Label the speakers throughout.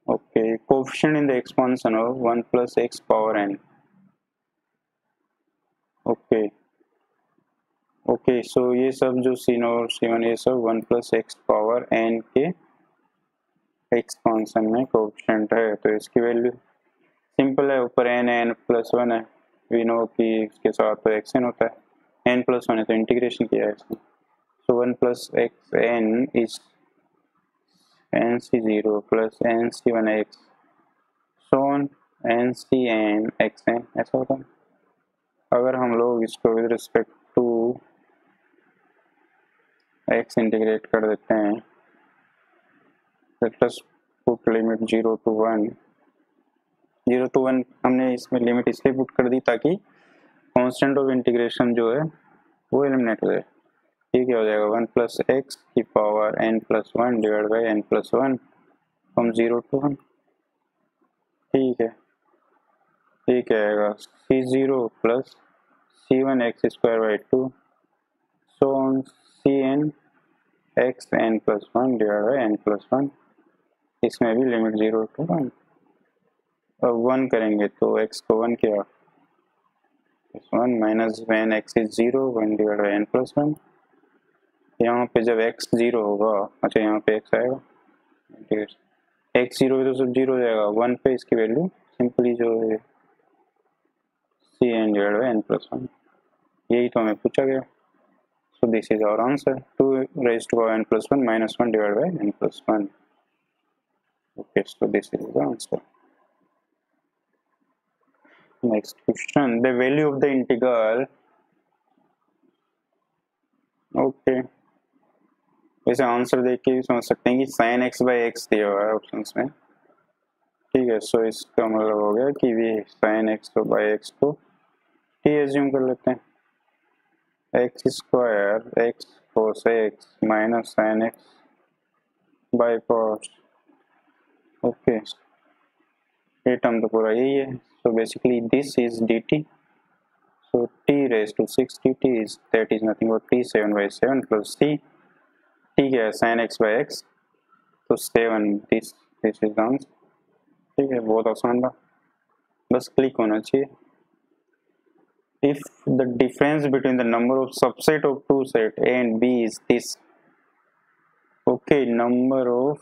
Speaker 1: Okay, coefficient in the expansion of 1 plus x power n. Okay, okay so ये सब जो सी और सी one ये सब 1 प्लस एक्स पावर एन के एक्सपांशन में कोएफिशिएंट है, तो इसकी वैल्यू सिंपल है, ऊपर एन एन प्लस वन है, वी नो कि इसके साथ तो एक्स एन होता है, एन प्लस वन है तो इंटीग्रेशन किया है इसने, so 1 plus x n is n c zero plus n c one x so on n c n x n, ऐसा होता है। अगर हम लोग इसको with respect to x integrate कर देते हैं, let us put limit 0 to 1, 0 to 1 हमने इसमें लिमिट इसलिए पुट कर दी ताकि कांस्टेंट ऑफ इंटीग्रेशन जो है वो एलिमिनेट हो जाए। ये क्या हो जाएगा 1 प्लस एक्स की power n plus one divide by n plus one from 0 to 1, ठीक है। ये क्या आएगा c zero plus c one x square by two so on c n x n plus one divide by n plus one, इसमें भी limit 0 to 1, अब 1 करेंगे तो x को 1 किया, 1 minus one x is 0 1 divide by n plus one, यहाँ पे जब x 0 होगा, अच्छा यहाँ पे x आएगा, x 0 पे तो सब 0 हो जाएगा, 1 पे इसकी वैल्यू सिंपली जो है c n divide by n plus one, यही तो हमें पूछा गया। So this is our answer 2 raised to power n plus 1 minus 1 divided by n plus 1. Okay, so this is the answer. Next question, the value of the integral, okay, वैसे answer देख के भी समझ सकते हैं कि sin x by x दिया हुआ है ऑप्शंस में, ठीक है। सो इसका मतलब हो गया कि भी sin x by x को t एज्यूम कर लेते हैं, x square x cos x minus sin x by cos, okay, ये टर्म तो पूरा यही है। So basically this is dt, so t raised to 6 dt is that is nothing but t 7 by 7 plus t, ठीक है, sin x by x तो 7, this is the answer, ठीक है, बहुत आसान था, बस क्लिक होना चाहिए। if the difference between the number of subset of two set a and b is this, okay, number of,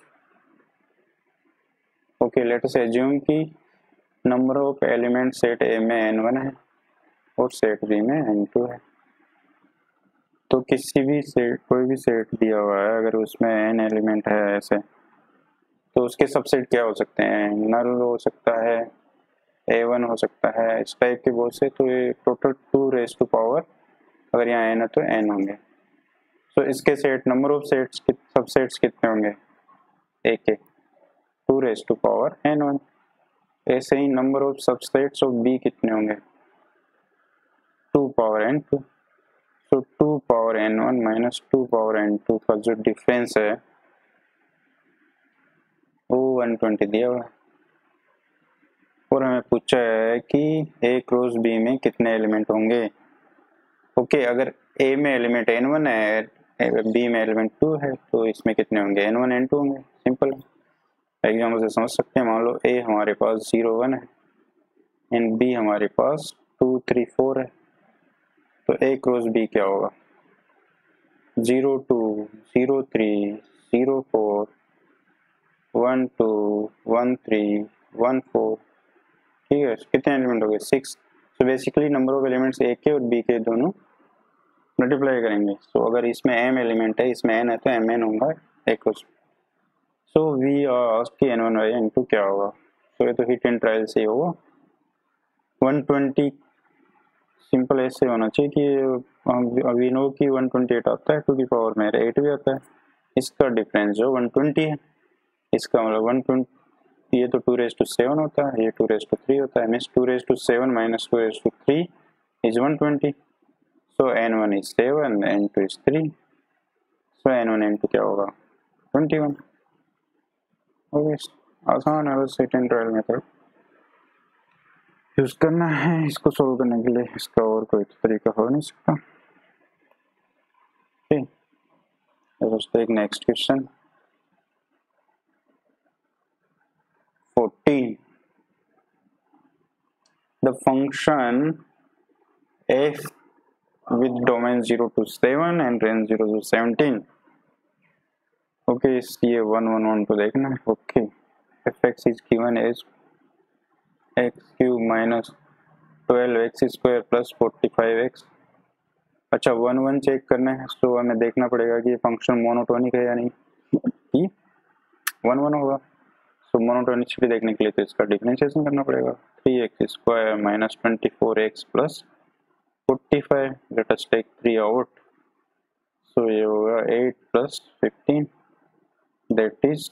Speaker 1: okay, let us assume कि number of element set a में n1 है और सेट बी में n2 है, तो किसी भी set, कोई भी सेट दिया हुआ है अगर उसमें n एलिमेंट है ऐसे, तो उसके सबसेट क्या हो सकते हैं, नल हो सकता है, a1 हो सकता है, इस टाइप के बहुत से, तो ये टोटल 2 रेज टू पावर, अगर यहाँ n है तो n होंगे, तो इसके set number of sets subsets कितने होंगे a के 2 रेज टू पावर n1, ऐसे ही number of subsets of b कितने होंगे 2 पावर n2, तो 2 power n1 minus 2 power n2 का जो डिफरेंस है वो 120 दिया हुआ है, और हमें पूछा है कि a क्रॉस b में कितने एलिमेंट होंगे। ओके, अगर a में एलिमेंट n1 है, b में एलिमेंट 2 है, तो इसमें कितने होंगे n1 n2 होंगे, सिंपल एग्जाम्पल से समझ सकते हैं। मान लो a हमारे पास 0 1 है एंड b हमारे पास 2 3 4 है, तो a क्रॉस b क्या होगा 0 2 0 3 0 4 1 2 1 3 1 4, ठीक है, कितने एलिमेंट हो गए 6, तो basically number of elements A के और बी के दोनों मल्टीप्लाई करेंगे, तो अगर इसमें m एलिमेंट है इसमें n है तो mn होगा एक, सो वी आस्क कि n1 बाई n2 क्या होगा, तो ये तो हिट एंड ट्रायल से ही होगा 120, सिंपल ऐसे होना चाहिए कि अभी नो कि 128 आता है 2 की पावर में 8 भी आता है, इसका डिफरेंस जो 120 है, इसका मतलब 120, ये तो 2 रेज टू 7 होता है, ये 2 रेज टू 3 होता है, means 2 raise to 7 minus 2 raise to 3 is 120, so n1 is 7 n2 is 3, so n1 n2 क्या होगा 21, ओके, आसान है, बस hit and trial method use करना है इसको सोल्व करने के लिए, इसका और कोई तरीका हो नहीं सकता। ठीक, let's take next question. 15. The function f with domain 0 to 7 and range 0 to 17. Okay, ये 1 1 1 तो देखना है. Okay, f x is given as x cube minus 12x square plus 45x. अच्छा, 1 1 चेक करना है, तो हमें देखना पड़ेगा कि ये फंक्शन मोनोटोनिक है या नहीं. कि 1 1 होगा, तो मोनोटोनिसिटी देखने के लिए तो इसका डिफरेंशिएशन करना पड़ेगा. 3x square minus 24x plus 45. Let us take 3 out, so ये होगा 8 plus 15, that is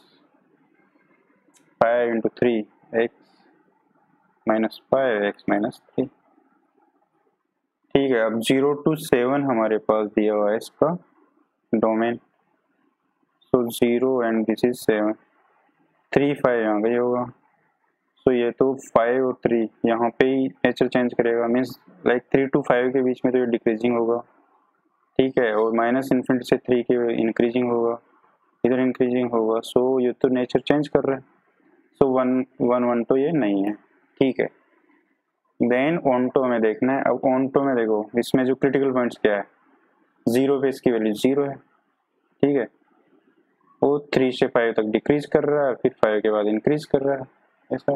Speaker 1: 5 into 3 x minus 5 x minus 3. ठीक है, अब 0 to 7 हमारे पास दिया हुआ है इसका domain. So 0 and this is 7. 3 5 यहाँ पे होगा, सो ये तो 5 और 3 यहाँ पे ही नेचर चेंज करेगा. मीन्स लाइक 3 to 5 के बीच में तो ये डिक्रीजिंग होगा. ठीक है, और माइनस इन्फिनिटी से 3 के इंक्रीजिंग होगा, इधर इंक्रीजिंग होगा. सो ये तो नेचर चेंज कर रहा है. सो 1 1 1 तो ये नहीं है. ठीक है, देन ऑनटो में देखना है. अब ऑनटो में देखो, इसमें जो क्रिटिकल पॉइंट्स क्या है, 0 पे इसकी वैल्यू 0 है. ठीक है, वो 3 से 5 तक डिक्रीज कर रहा है, फिर 5 के बाद इंक्रीज कर रहा है, ऐसा.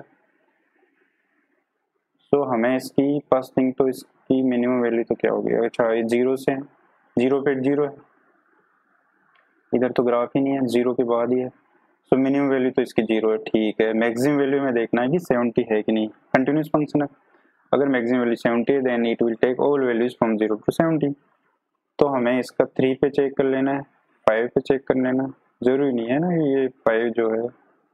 Speaker 1: तो हमें इसकी फर्स्ट थिंग तो इसकी मिनिमम वैल्यू तो क्या होगी. अच्छा, ये 0 से है, 0 पे 0 है, इधर तो ग्राफ ही नहीं है, 0 के बाद ही है. सो मिनिमम वैल्यू तो इसकी 0 है. ठीक है, मैक्सिमम वैल्यू में देखना है कि 70 है कि नहीं. कंटिन्यूस फंक्शन है, अगर मैक्सिमम वैल्यू 70 है then it will take all values from 0 to 70. तो हमें इसका 3 पे चेक कर लेना है, 5 पे चेक कर लेना. जरूरी नहीं है ना ये 5 जो है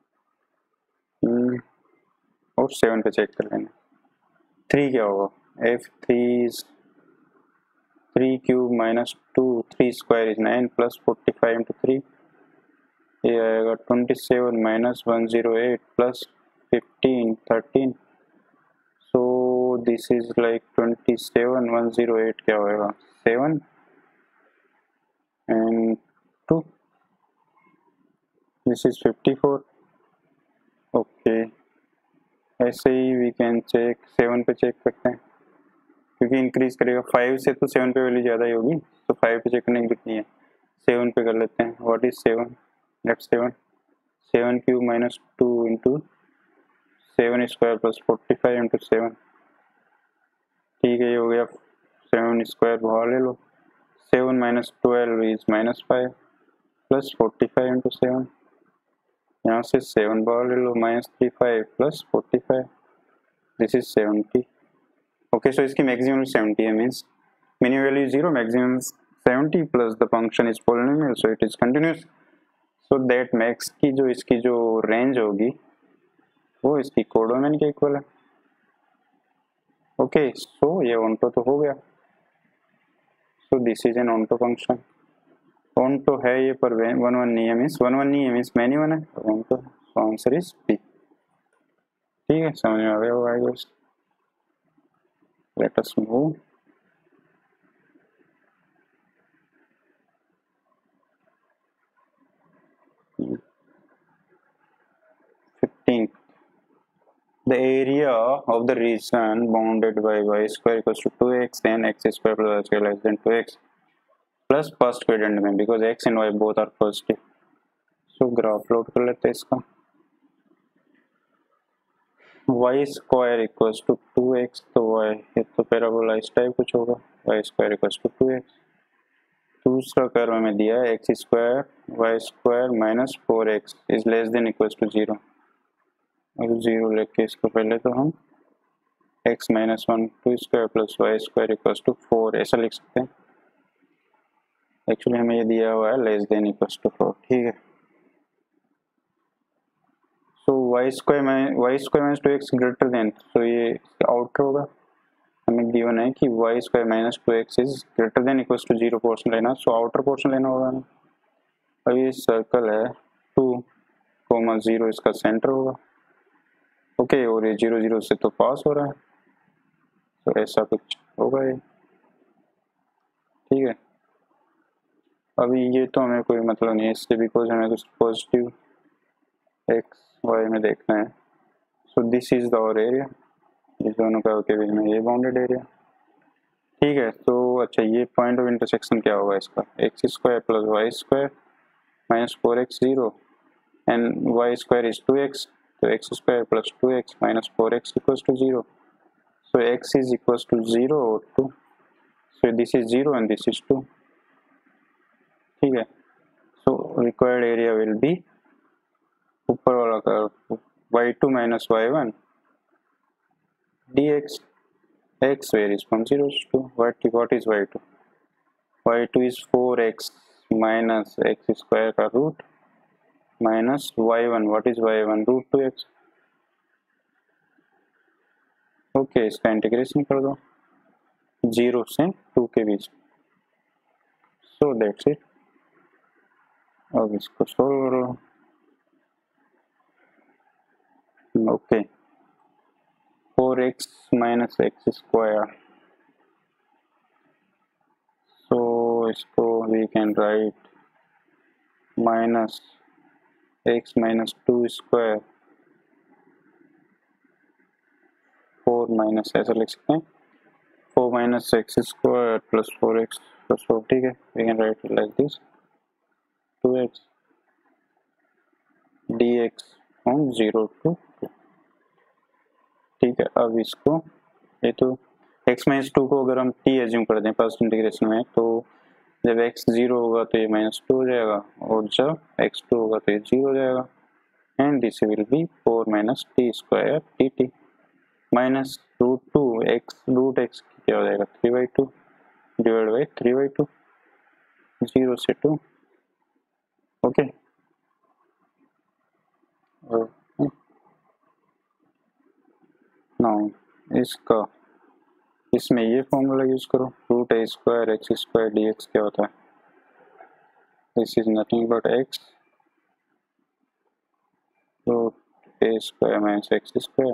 Speaker 1: और 7 पे चेक कर लेना. 3 क्या होगा, f3 cube minus 2, 3 square is 9 plus 45 into 3. ये आएगा 27 minus 108 plus 15 13. So this is like 27 108 क्या होएगा 7 एंड 2, दिस इज 54. ओके, ऐसे ही वी कैन चेक 7 पे चेक करते हैं, क्योंकि इंक्रीज करेगा 5 से तो 7 पे वैल्यू ज़्यादा ही होगी. तो 5 पे चेक करने की कितनी है, 7 पे कर लेते हैं. What is 7, let's 7 cube minus 2 into 7 square plus 45 into 7. ठीक है, ये हो गया 7 स्क्वायर बाहर ले लो. 7 minus 12 is minus 5 plus 45 into 7. यहाँ से 7 बाहर ले लो, minus 35 plus 45, this is 70. Okay, so इसकी मैक्सिमम 70 है, means minimum value 0, maximum 70 plus the function is polynomial, so it is continuous. So that max की जो इसकी जो रेंज होगी वो इसकी कोडोमेन के इक्वल है. ओके, सो ये ऑनटो तो हो गया. So this is an onto function. Onto है ये, पर 1 1 नहीं है, मीन्स 1 1 नहीं है, मीन्स मैनी 1 है. Onto, so answer is B. ठीक है, समझ में आ गया होगा I guess. Let us move. The area of the region bounded by y square equals to 2x and x square plus y square less than 2x plus first quadrant में, because x and y both are positive. So graph load कर लेते हैं इसका. y square equals to 2x, तो y ये तो parabola इस type कुछ होगा. y square equals to 2x. दूसरा कर्व में दिया है x square y square minus 4x is less than equals to 0. और 0 लेके इसको पहले तो हम x minus 1 2 square plus y square equals to 4 ऐसा लिख सकते हैं. एक्चुअली हमें ये दिया हुआ है लेस देन इक्वल्स टू 4. ठीक है, so y square minus 2x greater than, तो ये आउटर होगा. हमें गिवन है कि y square minus 2x is greater than equals to 0 portion लेना, सो आउटर पोर्शन लेना होगा हमें. और ये सर्कल है 2,0 इसका सेंटर होगा. ओके, और ये 0 0 से तो पास हो रहा है, तो ऐसा कुछ होगा ये. ठीक है, अभी ये तो हमें कोई मतलब नहीं है इससे, बिकॉज हमें कुछ पॉजिटिव एक्स वाई में देखना है. सो दिस इज द और एरिया, इस दोनों का के बीच में ये बाउंडेड एरिया। ठीक है, तो अच्छा ये पॉइंट ऑफ इंटरसेक्शन क्या होगा इसका, x square plus y square minus 4x 0 and y square is 2x, तो x square plus 2x minus 4x equals to 0, so x is equals to 0 और 2, so this is 0 and this is 2। ठीक है, so required area will be ऊपर वाला curve y2 minus y1 dx, x varies from 0 to 2। what is y2? y2 is 4x minus x square का root minus y1, what is y1? Root 2x। Okay, इसका integration कर दो 0 से 2 के बीच, so that's it. अब इसको solve करो। Okay, 4x minus x square, so इसको we can write minus x minus 2 square 4 minus ऐसा लिख सकते हैं 4 minus x square plus 4x plus 4, ठीक है, we can write it like this 2x dx from 0 to 2। ठीक है, अब इसको ये तो x माइनस 2 को अगर हम t एज्यूम कर दें फर्स्ट इंटीग्रेशन में, तो जब x 0 होगा तो ये माइनस 2 हो जाएगा और जब x 2 होगा तो ये 0 हो जाएगा and this will be 4 minus t square t t minus root 2 x, root x क्या हो जाएगा 3/2 डिवाइड बाई 3/2, 0 से 2। ओके, नाउ इसका इसमें ये फॉर्मूला यूज करो, root a square x square d x क्या होता है, this is nothing but x root a square minus x square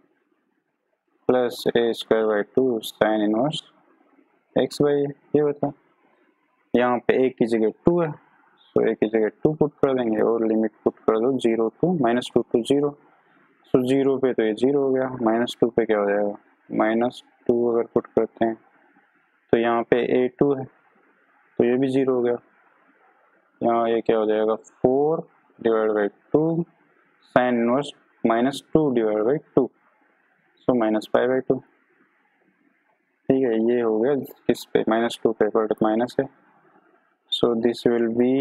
Speaker 1: plus a square by 2 sine inverse x by ये होता है। यहाँ पे ए की जगह 2 है, सो ए की जगह 2 पुट कर देंगे और लिमिट पुट कर दो 0 टू माइनस 2 टू 0, सो 0 पे तो ये 0 हो गया, माइनस 2 पे क्या हो जाएगा माइनस 2 अगर पुट करते हैं तो यहाँ पे a2 है तो ये भी 0 हो गया, यहाँ ये क्या हो जाएगा 4 divide by 2 sine inverse minus 2 divide by 2, so minus 5/2। ठीक है, ये हो गया इस पे माइनस 2 पे पर माइनस है, सो दिस विल बी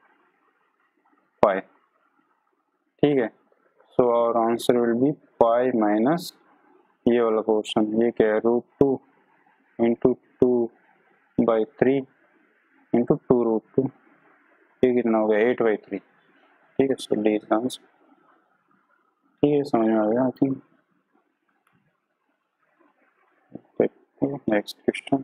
Speaker 1: 5। ठीक है, so our answer will be 5 minus ये वाला पोर्शन, ये क्या है रूट 2 इंटू 2/3 इंटू 2 रूट 2, ये कितना हो गया 8/3। ठीक है, सो डी इज आंसर। ठीक है, समझ में आ गया I think. Next question,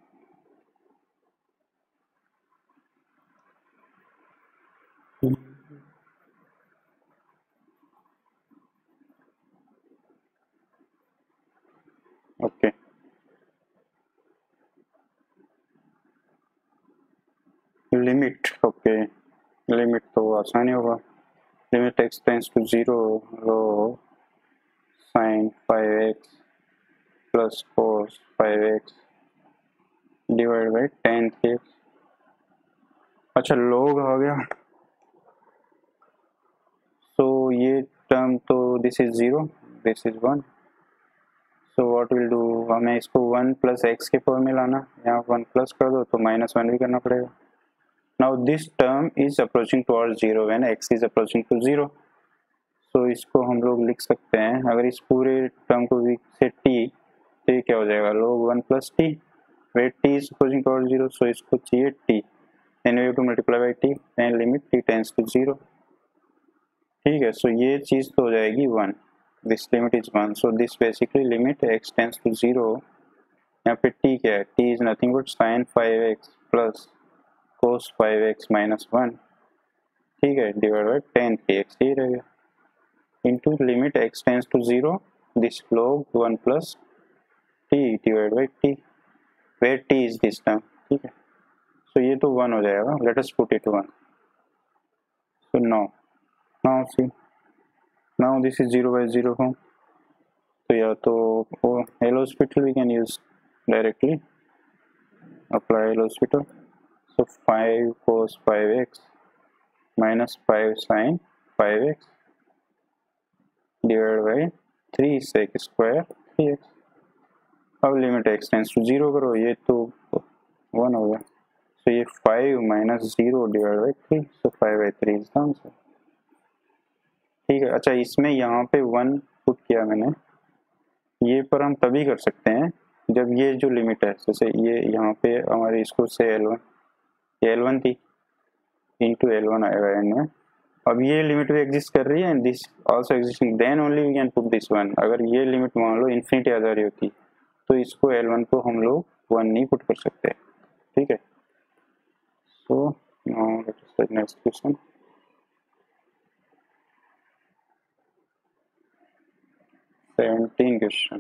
Speaker 1: okay limit, okay limit तो आसानी होगा, लिमिट x टेंस टू 0 रो sine 5x plus cos 5x divide by tan 3x। अच्छा लॉग आ गया, सो ये टर्म तो this is 0 this is 1, so what will do, हमें इसको 1 प्लस एक्स के फॉर्म में लाना, यहाँ 1 प्लस कर दो तो -1 भी करना पड़ेगा। Now this term is approaching towards 0 when x is approaching to 0, so इसको हम लोग लिख सकते हैं अगर इस पूरे टर्म को से t, तो ये क्या हो जाएगा log 1 plus t, wait t is approaching towards 0, so इसको चाहिए t and we have to multiply by t and limit t tends to 0। ठीक है, सो ये चीज़ तो हो जाएगी 1, this limit is 1, so this basically limit x tends to 0, यहाँ पे t क्या है, t is nothing but sine 5x plus cos 5x minus 1, ठीक है, डिवाइड बाय tan 3x ये रहेगा into limit x tends to 0 this log 1 plus t divide by t where t is this term. ठीक है, so ये तो 1 हो जाएगा, let us put it 1, so now see now this is 0/0 form, तो या तो वो L'Hospital we can use directly, apply L'Hospital. So 5 cos 5x minus 5 sin 5x divided by 3 sec square 3x. अब लिमिट x टेंस टू 0 करो, ये तो 1 हो गया. तो ये 5 minus 0 divide by 3, so 5/3 is the answer. ठीक है. अच्छा, इसमें यहाँ पे 1 पुट किया मैंने. ये पर हम तभी कर सकते हैं जब ये जो लिमिट है, जैसे ये यहाँ पे हमारे इसको से L1 थी इंटू L1 आएगा एन में. अब ये लिमिट भी एग्जिस्ट कर रही है and this also existing, then only we can put this 1. अगर ये लिमिट मान लो इन्फिनिटी आ जा रही होती तो इसको L1 को हम लोग 1 नहीं पुट कर सकते. ठीक है. So now let us take next question. Question.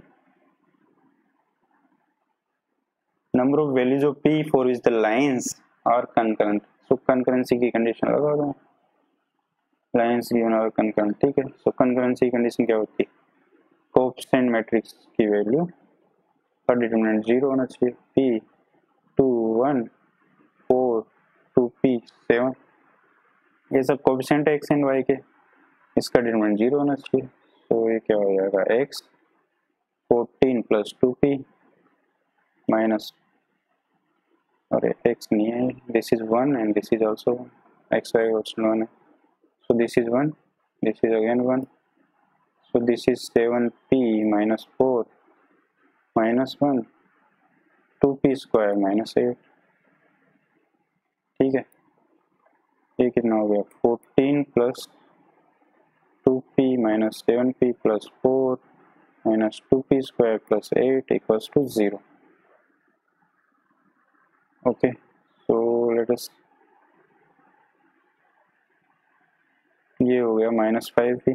Speaker 1: Number of values of P for which the lines are concurrent. So concurrency की condition लगा दो. Lines given are concurrent. ठीक है. So concurrency condition क्या होती है? Coefficient matrix की value का determinant 0 होना चाहिए. P 2 1 4 2P 7. ये सब coefficient है x and y के. इसका determinant 0 होना चाहिए. तो ये क्या हो जाएगा? x 14 plus 2P minus, अरे x नहीं है, this is 1 and this is also 1, x y also 1 है. So this is 1, this is again 1. So this is 7P minus 4 minus 1 2P square minus 8. ठीक है. ये कितना हो गया? 14 plus 2P minus 7P plus 4 minus 2P square plus 8 equals to 0. Okay, so let us, ये हो गया -5P,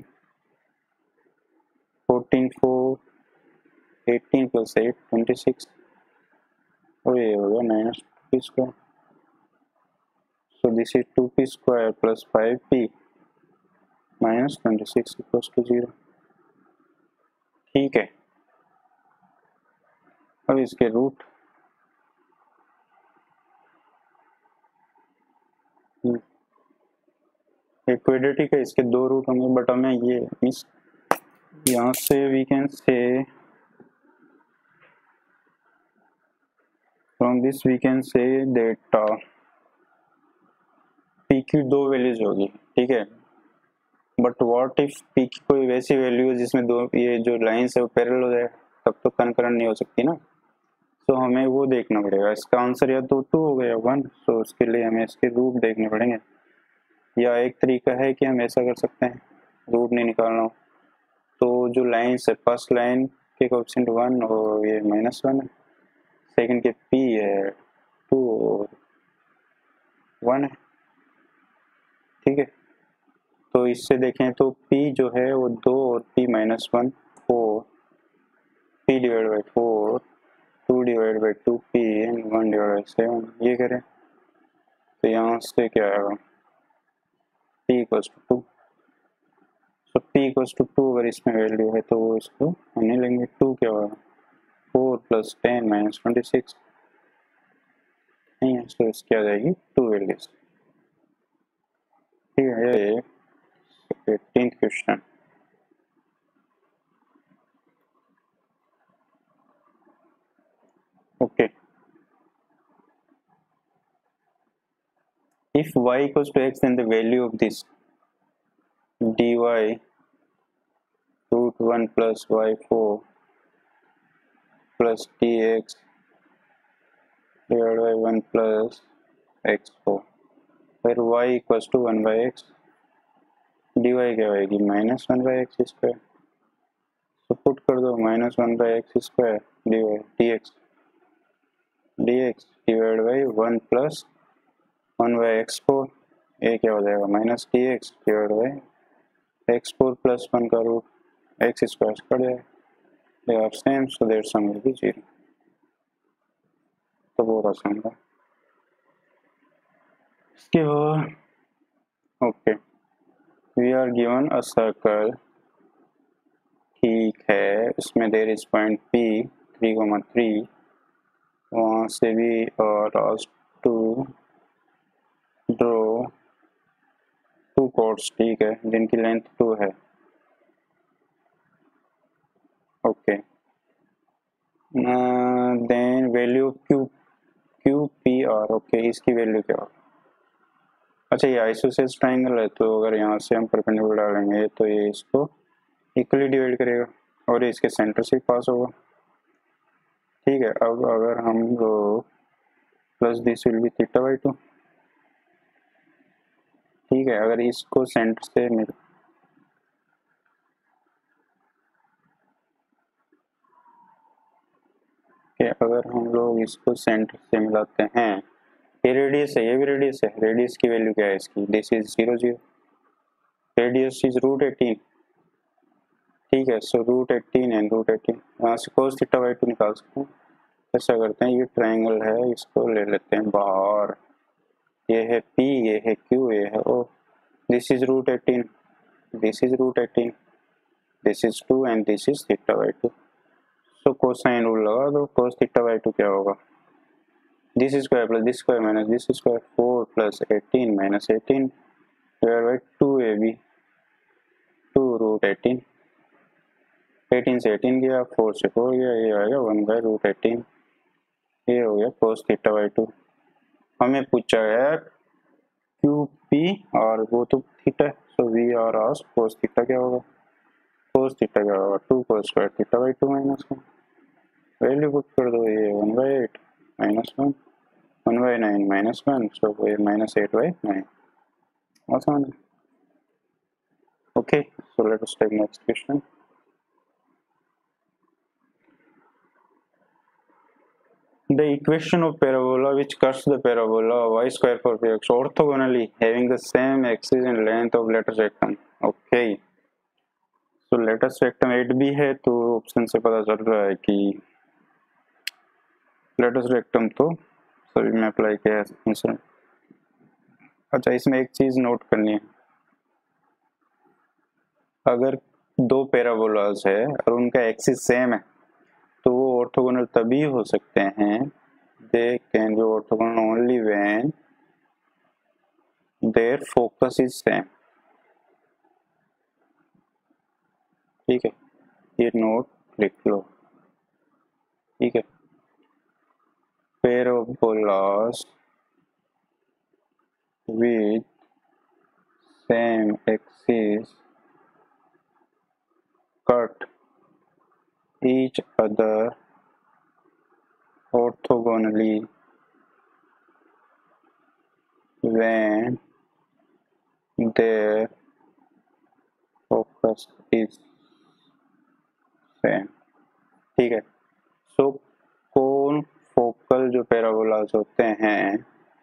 Speaker 1: 14 4 18 plus 8 26, और ये हो गया -2P square. So this is 2P square plus 5P minus 26 equals to 0. ठीक है. अब इसके रूट क्वाड्रेटिक है, इसके 2 रूट होंगे, बट हमें ये मिस, यहाँ से we can say, from this we can say that p की 2 वैल्यूज होगी. ठीक है. बट व्हाट इफ पी की कोई वैसी वैल्यू है जिसमें दो ये जो लाइंस है वो पैरेलल हो जाए, तब तो कंकरेंट नहीं हो सकती ना. तो हमें वो देखना पड़ेगा. इसका आंसर या तो 2 हो गया 1. तो उसके लिए हमें इसके रूट देखने पड़ेंगे. या एक तरीका है कि हम ऐसा कर सकते हैं, रूट नहीं निकालना हो तो जो लाइन्स है, फर्स्ट लाइन के कोएफिशिएंट 1 और ये -1 है, सेकंड के पी है 2 और 1 है. ठीक है. तो इससे देखें तो p जो है वो 2 और p -1 4, p divide by 4 2 divide by 2p and 1 divide by 7. ये करें तो यहाँ से क्या आएगा? p equals to 2. तो p इक्वल्स टू 2 अगर इसमें वैल्यू है तो वो इसको हम नहीं लेंगे. 2 क्या होगा? 4 + 10 - 26 नहीं है, तो इसकी आ जाएगी 2 वैल्यूज. ठीक है. ये 18th question. Okay. If y equals to x, then the value of this dy √1 plus y4 plus dx divided by 1 plus x4, where y equals to 1 by x, dy क्या होगी? -1 by x square. तो put कर दो -1 by x square dx divided by 1 plus 1 by x4. ये क्या हो जाएगा? -dx divided by x4 plus 1 का रूट x स्क्वायर कट जाएगा. They are same, so their sum will be 0. तो वो आसान था. इसके बाद okay, we are given a circle. ठीक वीक है, उसमें देर इज पॉइंट P 3,3, वहाँ से भी और टू ड्रॉ टू कॉर्ड्स, ठीक है, जिनकी लेंथ 2 है। Okay, then value Q P R, okay, इसकी वैल्यू क्या होगी? अच्छा, ये आइसोसेलेस ट्राइंगल है, तो अगर यहाँ से हम परपेंडिकुलर डालेंगे तो ये इसको इक्वली डिवाइड करेगा और ये इसके सेंटर से पास होगा। ठीक है, अब अगर हम लोग प्लस दिस विल बी θ/2, ठीक है, अगर इसको सेंटर से मिल अगर हम लोग इसको सेंटर से मिलाते हैं, ये रेडियस है, ये भी रेडियस है, रेडियस की वैल्यू क्या है इसकी? दिस इज 0 0, रेडियस इज √18, ठीक है, सो √18 एंड √18, यहाँ से cos θ/2 निकाल सकते हैं। ऐसा करते हैं, ये ट्राइंगल है, इसको ले लेते हैं बाहर, ये है P, ये है Q, ये है O, this is √18, this is √18, this is 2 and this is θ/2। So cosine rule लगा दो, cos θ/2 क्या होगा? This square plus this square minus this square, 4 + 18 - 18 divide by 2ab, 2 √18, 18 से 18 गया, 4 से 4 गया, ये आएगा 1/√18, ये हो गया cos θ/2। हमें पूछा है QP और वो तो theta, so we are asked cos theta क्या होगा? cos थीटा क्या होगा? 2 cos स्क्वायर θ/2 -1, वैल्यू पुट कर दो, ये 1/8 -1, 1/9 -1, सो ये -8/9, आसान है। Okay, so let us take next question. The equation of parabola which cuts the parabola y square for x orthogonally having the same axis and length of lateral rectum. Okay, so lateral rectum 8b है, तो option से पता चल रहा है कि lateral rectum तो सभी में अप्लाई किया है। अच्छा, इसमें एक चीज नोट करनी है, अगर दो पैराबोलास है और उनका एक्सिस सेम है तो वो ऑर्थोगोनल तभी हो सकते हैं, they can be orthogonal only when their focus is same। ठीक है, ये नोट लिख लो, ठीक है, parabolas with same axis cut each other orthogonally when their focus is same। ठीक है, सो कौन फोकल जो पैराबोलास होते हैं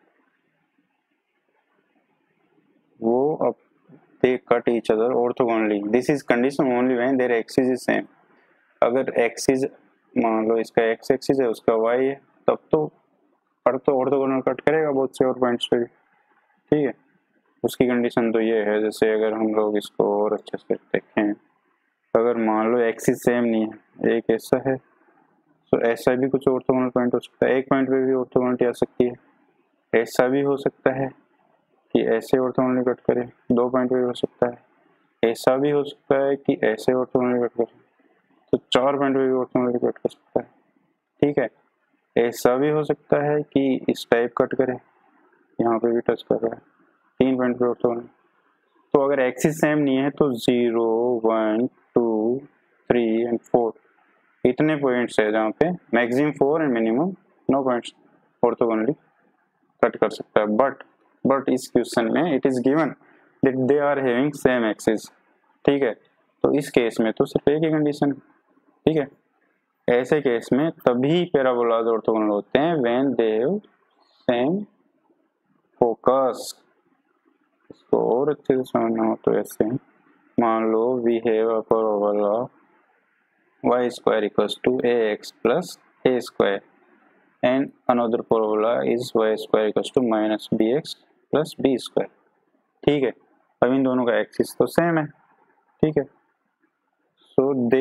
Speaker 1: वो अब they cut each other orthogonally, this is condition only when their axis is same। अगर एक्सिस मान लो इसका एक्स एक्सिस है, उसका वाई है, तब तो ऑर्थोगोनल कट करेगा बहुत से और पॉइंट्स पे भी। ठीक है, उसकी कंडीशन तो ये है, जैसे अगर हम लोग इसको और अच्छे से देखें, अगर मान लो एक्सिस सेम नहीं है, एक ऐसा है, तो ऐसा भी कुछ ऑर्थोगोनल पॉइंट हो सकता है, एक पॉइंट पे भी ऑर्थोगोनलिटी आ सकती है, ऐसा भी हो सकता है कि ऐसे ऑर्थोगोनली कट करे, दो पॉइंट पे भी हो सकता है, ऐसा भी हो सकता है कि ऐसे ऑर्थोगोनली कट करे, तो 4 पॉइंट पे भी ऑर्थोगोनली कट कर सकता है। ठीक है, ऐसा भी हो सकता है कि इस टाइप कट करे, यहाँ पे भी टच कर रहा है, 3 पॉइंट पे ऑर्थोगोनल। तो अगर एक्सिस सेम नहीं है तो 0 1 2 3 एंड 4 इतने पॉइंट्स है जहाँ पे maximum 4 and minimum 9 points orthogonally cut कर सकता है। बट इस क्वेश्चन में it is given that they are having same axis. ठीक है, तो इस केस में तो सिर्फ एक ही कंडीशन, ठीक है, ऐसे केस में तभी पैराबोलास ऑर्थोगोनल होते हैं when they have same focus. इसको और अच्छे से समझना हो तो ऐसे मान लो we have a parabola y square equals to ax plus a square and another parabola is y square equals to -bx plus b square। ठीक है, अब इन दोनों का एक्सिस तो सेम है, ठीक है, सो दे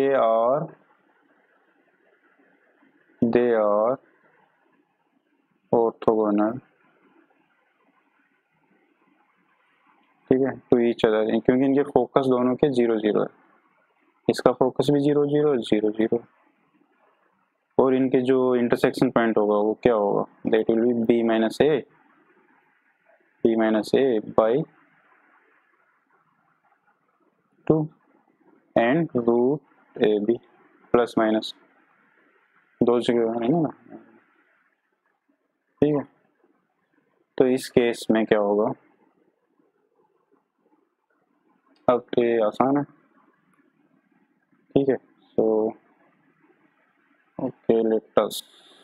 Speaker 1: आर ऑर्थोगोनल, ठीक है, टू ईच अदर, क्योंकि इनके फोकस दोनों के 0 0 है, इसका फोकस भी 0 0 0 0, और इनके जो इंटरसेक्शन पॉइंट होगा वो क्या होगा, that will be b minus a by 2 and root a b plus minus दो जगह है ना, ठीक है। तो इस केस में क्या होगा, अब तो ये आसान है, ठीक है। So okay, let us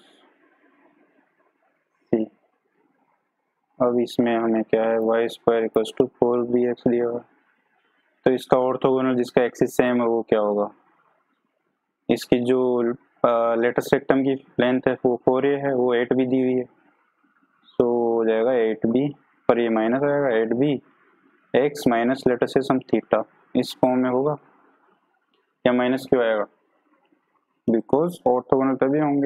Speaker 1: see. अब इसमें हमें क्या है, Y square equals to 4bx दिया हुआ, तो इसका ऑर्थोगोनल जिसका एक्सिस सेम है वो क्या होगा, इसकी जो लेटेस्ट रेक्टम की लेंथ है वो 4a है, वो 8b दी हुई है, सो हो जाएगा 8b, पर ये माइनस आएगा 8b x माइनस लेटेस्ट से सम थीटा, इस फॉर्म में होगा, या माइनस क्यों आएगा, बिकॉज ऑर्थोगोनल तभी होंगे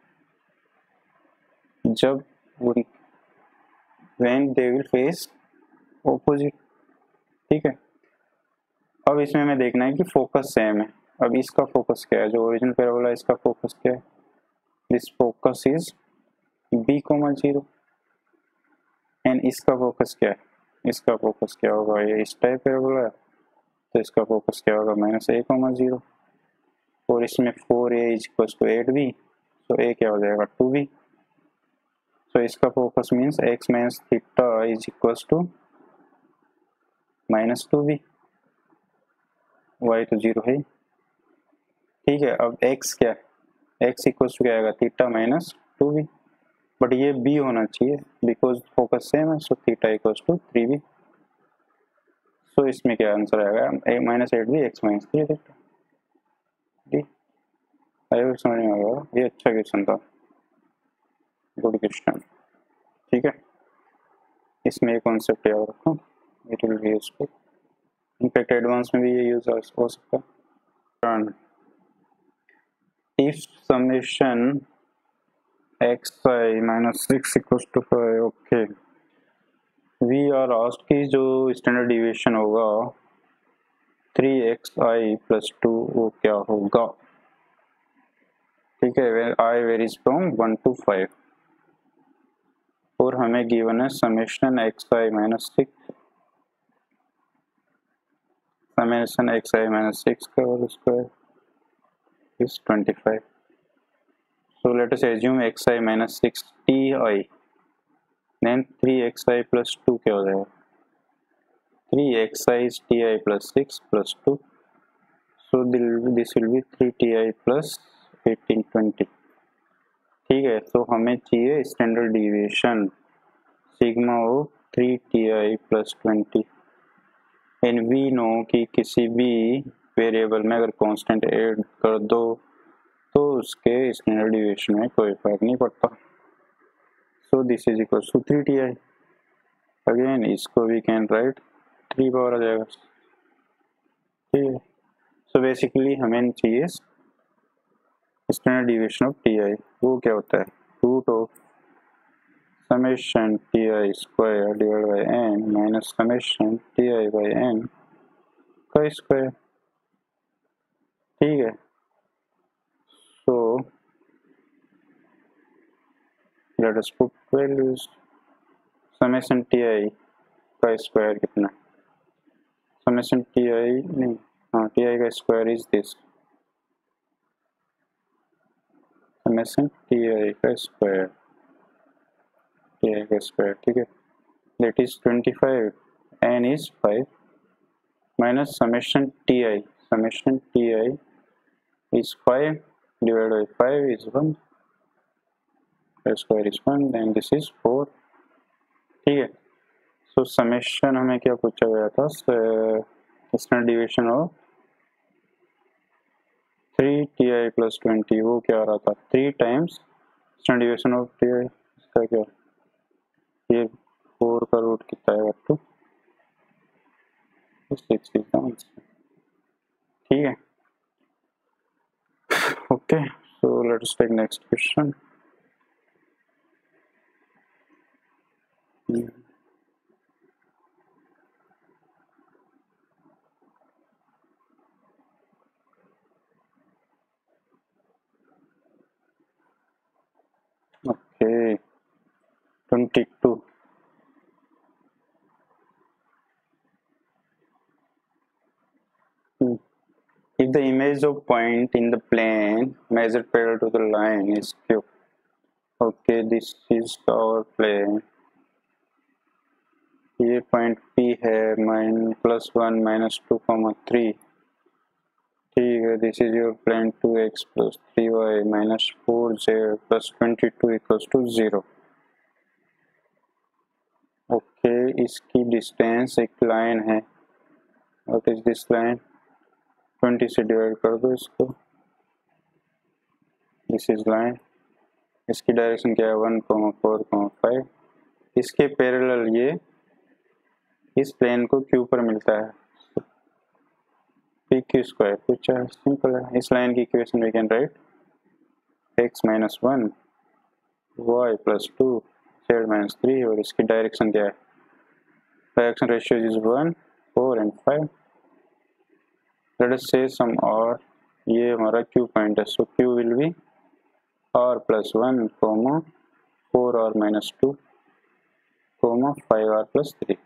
Speaker 1: जब when they will face opposite, ठीक है। अब इसमें हमें देखना है कि फोकस सेम है, अब इसका फोकस क्या है, जो ओरिजिनल पैराबोला है इसका फोकस क्या है, दिस फोकस इज b, 0, एंड इसका फोकस क्या है, इसका फोकस क्या होगा, ये इस टाइप पैराबोला है तो इसका फोकस क्या होगा, -a, 0, और इसमें 4a is equal to 8b, तो a क्या हो जाएगा 2b, तो इसका focus means x minus theta is equal to -2b, y तो 0 है, ठीक है। अब x क्या है, x इक्वल टू क्या आएगा, थीटा माइनस 2b, बट ये b होना चाहिए बिकॉज फोकस सेम है, so theta equal to 3b, so इसमें क्या आंसर आएगा, -8b x माइनस 3 थीटा, ठीक, आएगा समझ में आएगा, ये अच्छा क्वेश्चन था, गुड क्वेश्चन, ठीक है। इसमें ये कॉन्सेप्ट याद रखो, it will be useful, in fact advance में भी ये यूज हो सकता है। If summation xi minus 6 equals to 5, ओके, वी आर आस्क्ड कि जो स्टैंडर्ड डिविएशन होगा 3xi plus 2 वो क्या होगा, ठीक है, i वेरीज फ्रॉम 1 to 5, और हमें गिवन है summation xi minus 6, summation xi minus 6 का whole square is 25, so let us assume xi minus 6 ti, then 3xi plus 2 क्या हो जाएगा, 3xi is ti plus 6 plus 2, so this will be 3ti plus 18 20, ठीक है। तो हमें चाहिए standard deviation sigma of 3ti plus 20, and we know कि किसी भी वेरिएबल में अगर कांस्टेंट ऐड कर दो तो उसके स्टैंडर्ड डिविएशन में कोई फर्क नहीं पड़ता, so this is equal to 3ti, again इसको वी कैन राइट 3 पावर आ जाएगा, ठीक है। सो बेसिकली हमें चाहिए standard deviation of t i, वो क्या होता है, root of summation t i square divide by n minus summation t i by n का स्क्वायर, ठीक है। So let us put values, summation t i का स्क्वायर कितना, समेशन टी आई नहीं, हाँ टी आई का square is this, summation t i का square, T i का स्क्वायर, ठीक है, that is 25, n is 5 minus summation ti is 5 divided by 5 is 1, square is 1, then this is 4, ठीक है। सो समेशन हमें क्या पूछा गया था, standard deviation of 3ti plus 20, वो क्या आ रहा था, 3 times standard deviation of ti, इसका क्या, ये 4 का रूट कितना आएगा, 2, 6 is the answer, ठीक है। Okay, so let's take next question. Okay, 22. If the image of point in the plane measured parallel to the line is q. Okay, this is our plane. ये point P है +1 -2, 3. ठीक है, this is your plane 2x + 3y - 4z + 22 = 0. Okay, इसकी distance एक line है. What is this line? 20 से divide कर दो इसको. This is line. इसकी डायरेक्शन क्या है? 1, 4, 5. इसके पैरेलल ये इस प्लेन को क्यू पर मिलता है. PQ² कुछ सिंपल है. इस लाइन की equation we can write x - 1 y + 2 z - 3 और इसकी डायरेक्शन क्या है? Direction ratio is 1, 4 and 5. Let us say some और. ये हमारा Q पॉइंट है. So Q will be r + 1, 4r - 2, 5r + 3.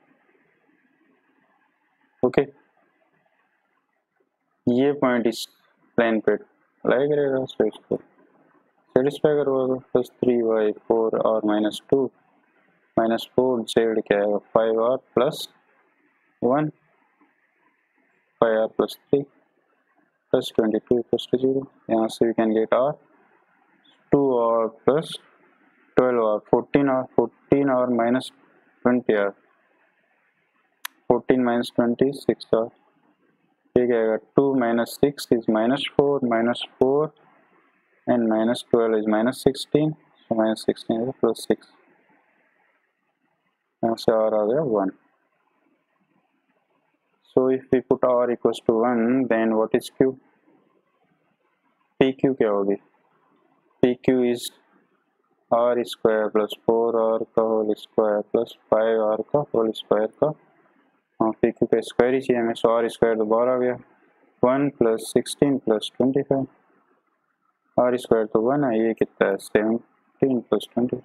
Speaker 1: Okay, ये पॉइंट इस प्लेन पे लाई करेगा. सो इसको सेटिस्फाई करवाएगा. +3y 4r - 2 -4z क्या है? 5r + 1 5r + 3 + 22 = 0. यहाँ से we can get r 2r + 12r 14r -20r 14 - 20 6r. ठीक है, 2 - 6 is -4 -4 and -12 is -16. So -16 is +6. यहाँ से r आ गया 1. So if we put r equals to 1, then what is q? PQ क्या होगी? PQ is r² + 4r का whole square + 5r का whole square का. हाँ, PQ का स्क्वायर ही चाहिए हमें. सो r² तो बाहर आ गया. 1 + 16 + 25. r² तो 1 है. ये कितना है? 17 + 25.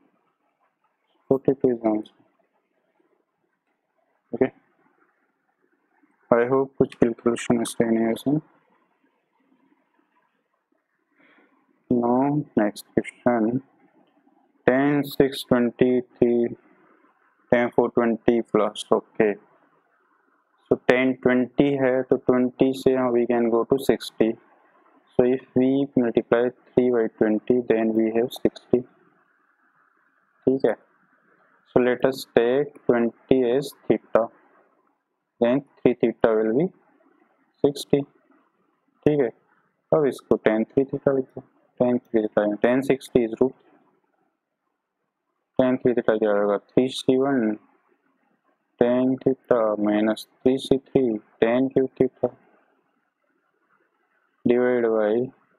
Speaker 1: 42 is answer. Okay. I hope कुछ कैलकुलेशन इससे नहीं है इसमें. Now next question. 10 6 23 10 4 20 plus. Okay. So 10 20 है तो 20 से we can go to 60. So if we multiply 3 by 20, then we have 60. ठीक है. So let us take 20 as theta. Then 3 theta will be 60. ठीक है. अब इसको 10 3 theta लिखते हैं. 10 3 theta 10 60 is root. 10 3 theta क्या होगा? 3c1 10 theta minus 3c3 10 cube theta divided by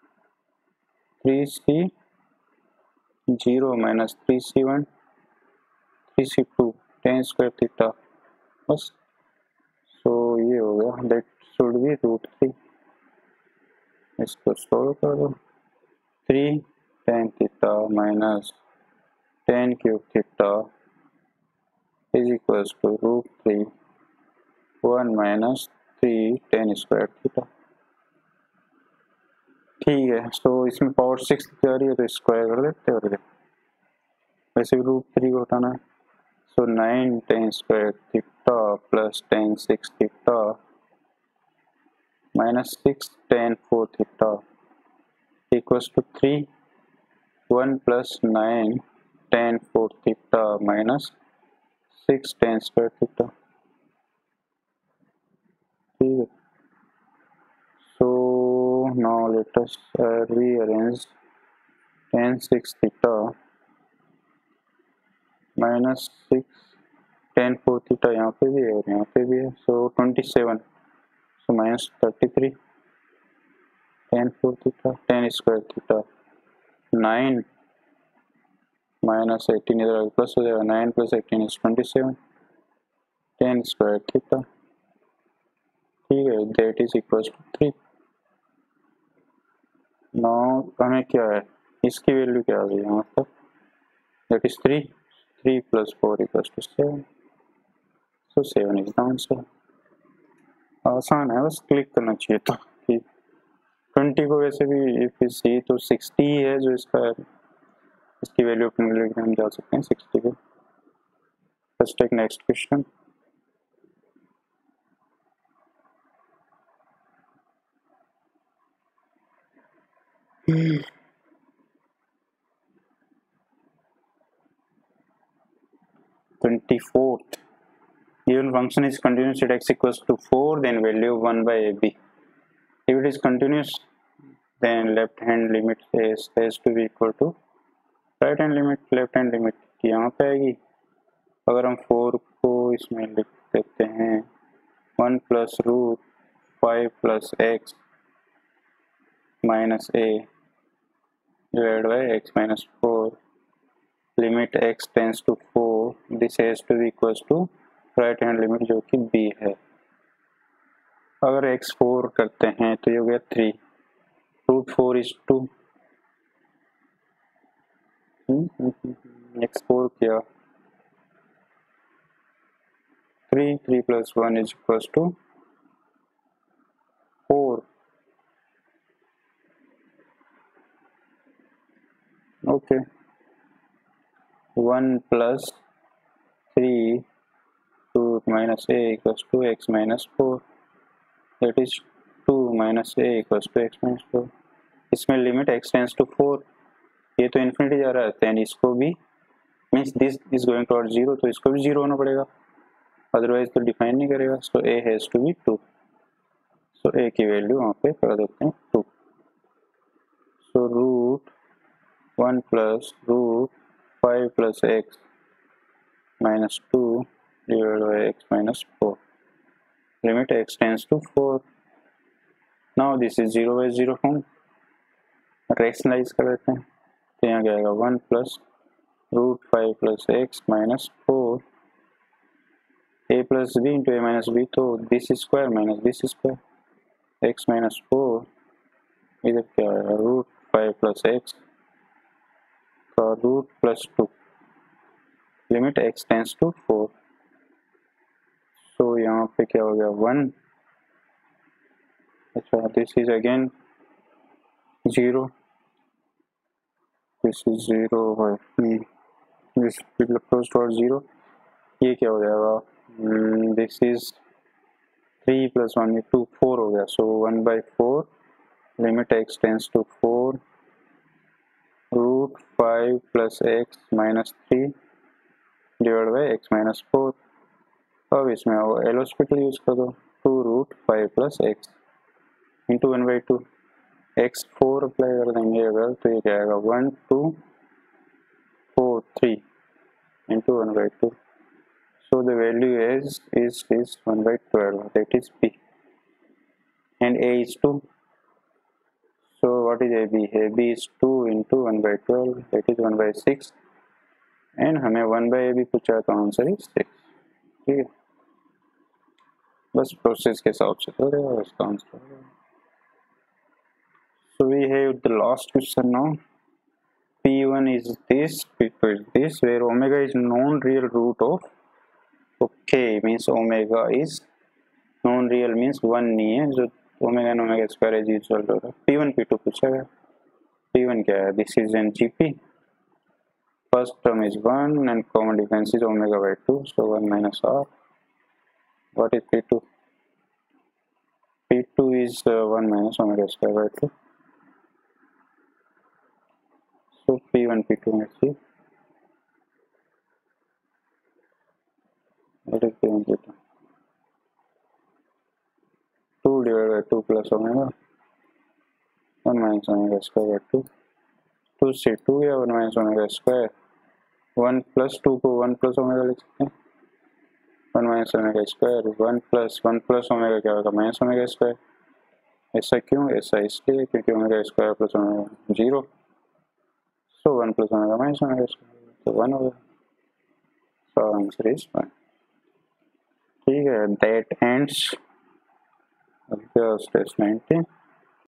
Speaker 1: 3c0 minus 3c1 3c2 10 square theta बस. सो ये हो गया. That should be √3. इसको सॉल्व कर दो. 3 10 theta minus 10 cube theta is equals to √3 1 minus 3 10 square theta. ठीक है. सो इसमें पावर 6 जा रही है तो स्क्वायर कर देते हैं. वैसे भी √3 को हटाना है. सो 9 10 square theta plus 10 6 theta minus 6 10 4 theta equals to 3 1 plus 9 10 4 theta minus 6 10 square theta. ठीक है. So now let us rearrange 10 6 theta minus 6 10 4 theta यहाँ पे भी है और यहाँ पे भी है. So 27. So minus 33. tan 4 theta, tan square theta 9 minus 18 इधर प्लस हो जाएगा, 9 + 18 = 27, tan स्क्वायर थीटा, ठीक है, that is equal to 3। Now हमें क्या है, इसकी वैल्यू क्या आ गई यहाँ पर, that is 3 + 4 = 7, so 7 is the answer. आसान है, बस क्लिक करना चाहिए था कि 20 को वैसे भी इफ सी तो 60 है जो इसका, इसकी वैल्यू अपने लेके हम जा सकते हैं 60 पे। Let's take next question. Fourth, given function is continuous at x equals to 4, then value 1 by ab. If it is continuous, then left hand limit has to be equal to right hand limit, left hand limit यहाँ पे आएगी। अगर हम 4 को इसमें लिख देते हैं 1 + √5 + x - a divided by x - 4, limit x tends to 4, this has to be equals to right hand limit जो कि b है। अगर x 4 करते हैं तो ये हो गया 3, √4 is 2, x 4 किया 3 + 1 is equals to 4, okay, 1 + 3 √- a equals to x - 4, that is 2 - a equals to x - 4। इसमें लिमिट x टेंस टू 4, ये तो इन्फिनिटी जा रहा है, देन इसको भी means this is going toward 0, तो इसको भी 0 होना पड़ेगा, अदरवाइज तो डिफाइन नहीं करेगा। So a has to be 2, so a की वैल्यू वहाँ पे कर देते हैं 2। So √1 + √5 + x - 2 divided by x - 4, limit x tends to 4। Now this is 0 by 0 form, rationalise कर देते हैं, तो यहाँ क्या आएगा 1 + √5 + x - 4, a + b × a - b, तो this square minus this square, x - 4 इधर क्या आएगा √5 + x का root +2, limit x tends to 4, तो यहाँ पे क्या हो गया 1, अच्छा this is again 0, this is 0 this close toward 0, ये क्या हो जाएगा, दिस इज 3 + 1 2 4 हो गया, so 1/4, limit x tends to 4, √5 + x - 3 divide by x - 4। अब इसमें एल हॉस्पिटल यूज कर दो, 2√5 + x इंटू 1/2, x 4 अप्लाई कर देंगे अगर, तो ये क्या आएगा 1 2 4 3 into 1/2, so the value is 1/12, that is b, and a is 2, so what is ab? ab is 2 into 1/12, that is 1/6, and हमें 1/ab पूछा है तो आंसर इज 6, ठीक है, बस प्रोसेस के हिसाब से तो रहेगा उसका answer. So we have the last question now. P1 is this, P2 is this, where omega is non-real root of, okay, means omega is non-real means 1 नहीं है, जो omega and omega square as usual होगा। P1 P2 पूछा गया, P1 क्या है, this is an GP, first term is 1 and common difference is omega/2, so 1 - r, what is P2? P2 is 1 - omega²/2, so P1 P2 let's see, what is P1 P2? 2 divided by 2 plus omega, 1 - omega²/2, 2 से 2 या 1 - omega², 1 + 2 को 1 + omega लिख सकते हैं, 1 - omega², 1 + omega क्या होगा -omega², ऐसा क्यों? ऐसा इसलिए क्योंकि omega square plus omega 0, so 1 plus omega minus omega square तो 1 होगा। So answer is 1। ठीक है, दैट एंड्स टेस्ट 19।